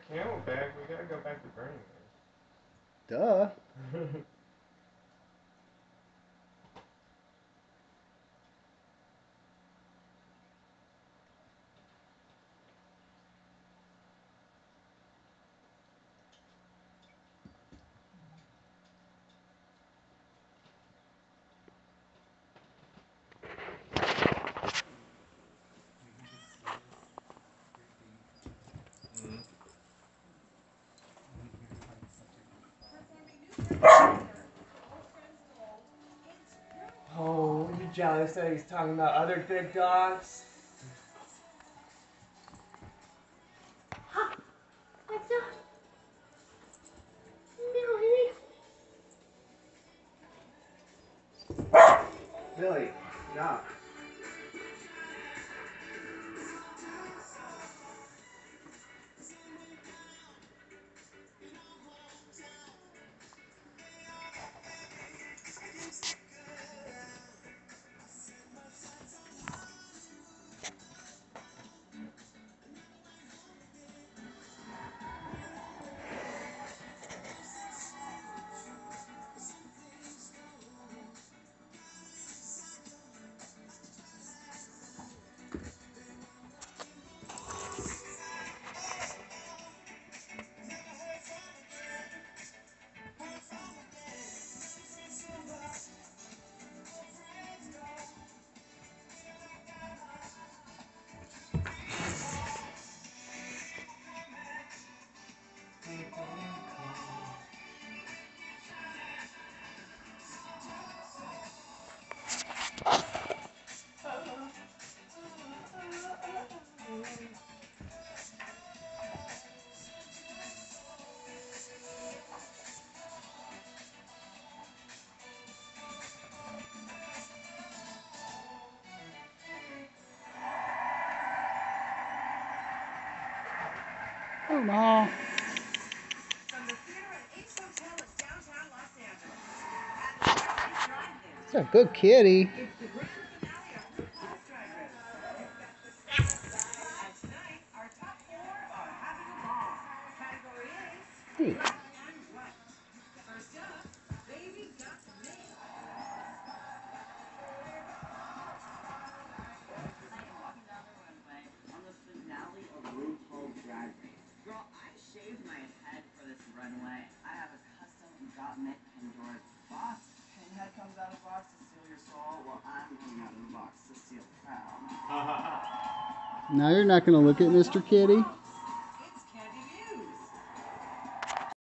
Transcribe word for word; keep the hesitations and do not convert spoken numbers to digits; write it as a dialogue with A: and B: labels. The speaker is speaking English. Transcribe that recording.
A: Yeah, we're back. We gotta go back to Burning Man.
B: Duh.
A: Oh, you jealous that he's talking about other good dogs?
C: Ha! What's up? Billy.
A: Billy, no.
B: Oh, no. It's a good kitty. Hey.
D: Girl, I shaved my head for this runway. I have a custom Gottmik Pandora's box. Pinhead comes out of the box to steal your soul. Well, I'm coming out of the box to steal the crown.
B: Now you're not going to look at Mister Kitty?